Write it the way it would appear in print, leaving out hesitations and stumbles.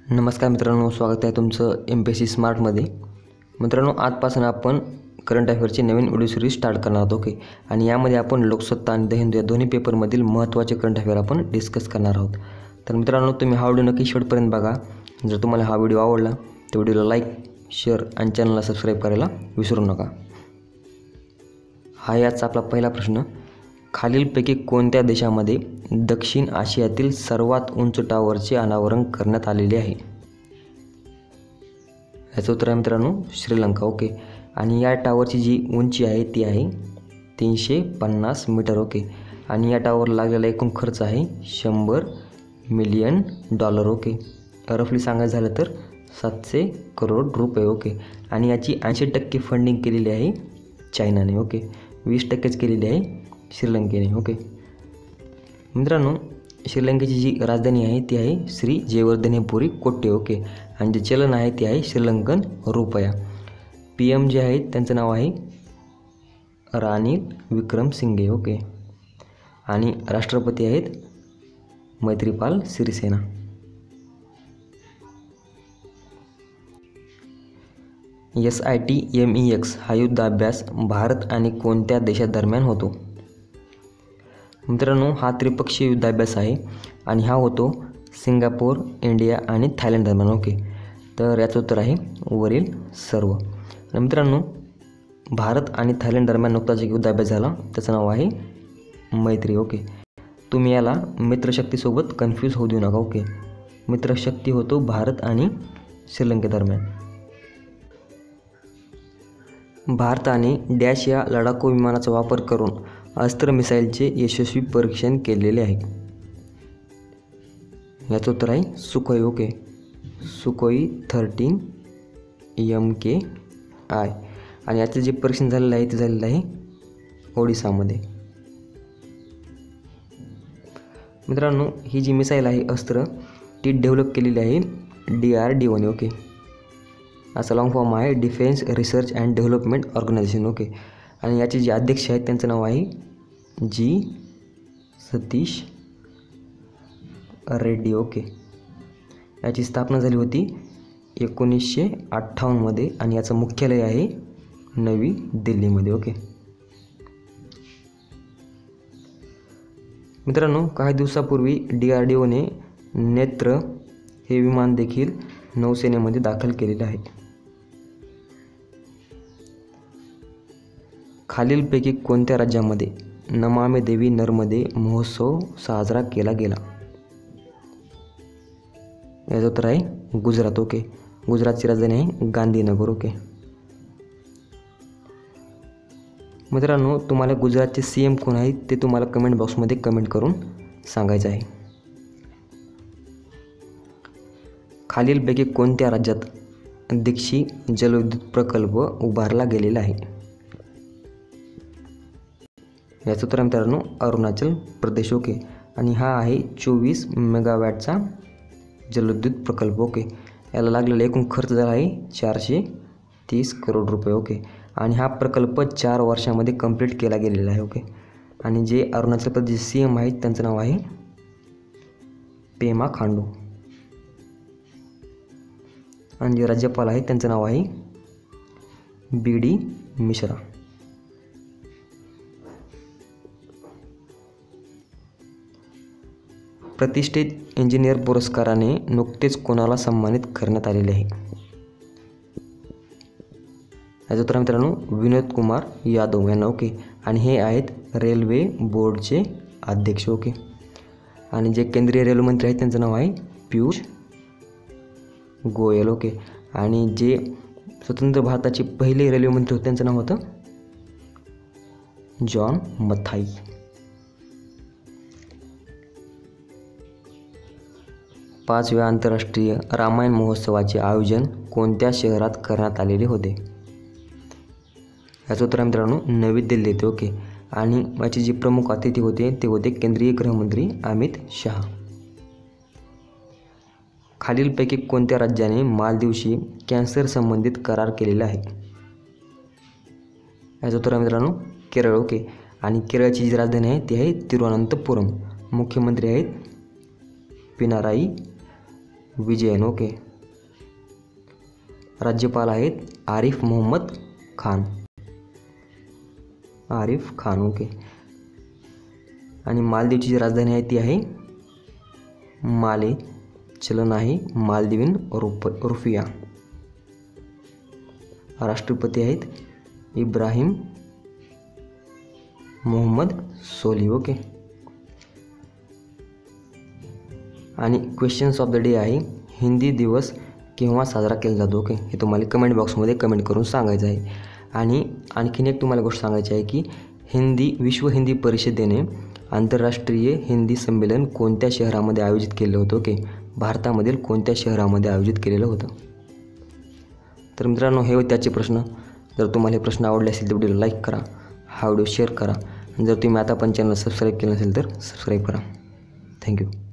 नमस्कार मित्रांनो, स्वागत आहे तुमचं MPSC स्मार्टमध्ये. मित्रांनो, आजपासून आपण करंट अफेअरची नवीन व्हिडिओ सिरीज स्टार्ट करणार आहोत. ओके, आणि यामध्ये आपण लोकसत्ता आणि द हिंदू या दोन्ही पेपरमधील महत्त्वाचे करंट अफेअर आपण डिस्कस करणार आहोत. तर मित्रांनो, तुम्ही हा व्हिडिओ नक्की शेवटपर्यंत बघा. जर तुम्हाला हा व्हिडिओ आवडला तर व्हिडिओला लाईक, शेअर आणि चॅनलला सबस्क्राईब करायला विसरू नका. हा याचा आपला पहिला प्रश्न. खालीलपैकी कोणत्या देशामध्ये दक्षिण आशियातील सर्वात उंच टावरचे अनावरण करण्यात आलेले आहे? याचं उत्तर आहे मित्रांनो श्रीलंका. ओके, आणि या टावरची जी उंची आहे ती आहे 350 मीटर. ओके, आणि या टावरला लागलेला एकूण खर्च आहे $100 मिलियन. ओके, रफली सांगायचं झालं तर 700 करोड रुपये. ओके, आणि याची 80% फंडिंग केलेली आहे चायनाने. ओके, 20%च केलेली आहे श्रीलंकेने. ओके मित्रांनो, श्रीलंकेची जी राजधानी आहे ती आहे श्री जयवर्धनेपुरी कोट्टे. ओके, आणि जे चलन आहे ते आहे श्रीलंकन रुपया. PM जे आहेत त्यांचं नाव आहे रानिल विक्रमसिंघे. ओके, आणि राष्ट्रपती आहेत मैत्रीपाल सिरिसेना. SITMEX हा युद्धाभ्यास भारत आणि कोणत्या देशादरम्यान होतो? मित्रांनो, हा त्रिपक्षीय युद्धाभ्यास आहे आणि हा होतो सिंगापूर, इंडिया आणि थायलंड दरम्यान. ओके, तर याचं उत्तर आहे वरील सर्व. आणि मित्रांनो, भारत आणि थायलंड दरम्यान नुकताच एक युद्धाभ्यास झाला, त्याचं नाव आहे मैत्री. ओके, तुम्ही याला मित्रशक्तीसोबत कन्फ्यूज होऊ देऊ नका. ओके, मित्रशक्ती होतो भारत आणि श्रीलंकेदरम्यान. भारताने डॅश या लढाकू विमानाचा वापर करून अस्त्र मिसाईलचे यशस्वी परीक्षण केलेले आहे. याचं उत्तर आहे सुखोई. ओके, सुखोई 13 MKI, आणि याचं जे परीक्षण झालेलं आहे ते झालेलं आहे ओडिसामध्ये. मित्रांनो, ही जी मिसाईल आहे अस्त्र ती डेव्हलप केलेली आहे DRDOने. ओके, असा लॉंग फॉर्म आहे defence research and development organisation. Okay, आणि याचे जे अध्यक्ष आहेत त्यांचं नाव आहे G. सतीश रेड्डी. ओके, याची स्थापना झाली होती 1958 मध्ये आणि याचं मुख्यालय आहे नवी दिल्लीमध्ये. ओके मित्रांनो, काही दिवसापूर्वी DRDOने नेत्र हे विमान देखील नौसेनेमध्ये दाखल केलेले आहे. खालीलपैकी कोणत्या राज्यामध्ये नमामि देवी नर्मदे महोत्सव साजरा केला गेला? याचं उत्तर आहे गुजरात. ओके, गुजरातची राजधानी आहे गांधीनगर. ओके मित्रांनो, तुम्हाला गुजरातचे CM कोण आहेत ते तुम्हाला कमेंट बॉक्समध्ये कमेंट करून सांगायचं आहे. खालीलपैकी कोणत्या राज्यात दीक्षी जलविद्युत प्रकल्प उभारला गेलेला आहे? याचं उत्तर मित्रांनो अरुणाचल प्रदेश. ओके, आणि हा आहे 24 मेगावॅटचा जलविद्युत प्रकल्प. ओके, याला लागलेला एकूण खर्च झाला आहे 430 करोड रुपये. ओके, आणि हा प्रकल्प 4 वर्षामध्ये कंप्लीट केला गेलेला आहे. ओके, आणि जे अरुणाचल प्रदेश CM आहेत त्यांचं नाव आहे पेमा खांडू, आणि जे राज्यपाल आहेत त्यांचं नाव आहे BD मिश्रा. प्रतिष्ठित इंजिनियर पुरस्काराने नुकतेच कोणाला सन्मानित करण्यात आलेले आहे? याचं उत्तर मित्रांनो विनोद कुमार यादव यांना. ओके, आणि हे आहेत रेल्वे बोर्डचे अध्यक्ष. ओके, आणि जे केंद्रीय रेल्वे मंत्री आहेत त्यांचं नाव आहे पियुष गोयल. ओके, आणि जे स्वतंत्र भारताचे पहिले रेल्वे मंत्री होते त्यांचं नाव होतं जॉन मथाई. पाचव्या आंतरराष्ट्रीय रामायण महोत्सवाचे आयोजन कोणत्या शहरात करण्यात आलेले होते? याचं उत्तर मित्रांनो नवी दिल्ली येथे. ओके, आणि याचे जे प्रमुख अतिथी होते ते होते केंद्रीय गृहमंत्री अमित शहा. खालीलपैकी कोणत्या राज्याने मालदीवशी कॅन्सर संबंधित करार केलेला आहे? याचं उत्तर मित्रांनो केरळ. ओके, आणि केरळची जी राजधानी आहे ती आहे तिरुवनंतपुरम. मुख्यमंत्री आहेत पिनाराई विजयन. ओके. राज्यपाल आहेत आरिफ मोहम्मद खान. आरिफ खान. ओके. आणि मालदीवची जी राजधानी आहे ती आहे माले. चलन आहे मालदीवियन रुपया. राष्ट्रपती आहेत इब्राहिम मोहम्मद सोली. ओके. आणि क्वेश्चन्स ऑफ द डे आहे हिंदी दिवस केव्हा साजरा केला जातो. ओके. हे तुम्हाला कमेंट बॉक्समध्ये कमेंट करून सांगायचं आहे. आणि आणखीन एक तुम्हाला गोष्ट सांगायची आहे की विश्व हिंदी परिषदेने आंतरराष्ट्रीय हिंदी संमेलन कोणत्या शहरामध्ये आयोजित केलं होतं. ओके. भारतामधील कोणत्या शहरामध्ये आयोजित केलेलं होतं. तर मित्रांनो, हे होते त्याचे प्रश्न. जर तुम्हाला हे प्रश्न आवडले असेल तर व्हिडिओला लाईक करा, हा व्हिडिओ शेअर करा. आणि जर तुम्ही आता पण चॅनल सबस्क्राईब केलं नसेल तर सबस्क्राईब करा. थँक्यू.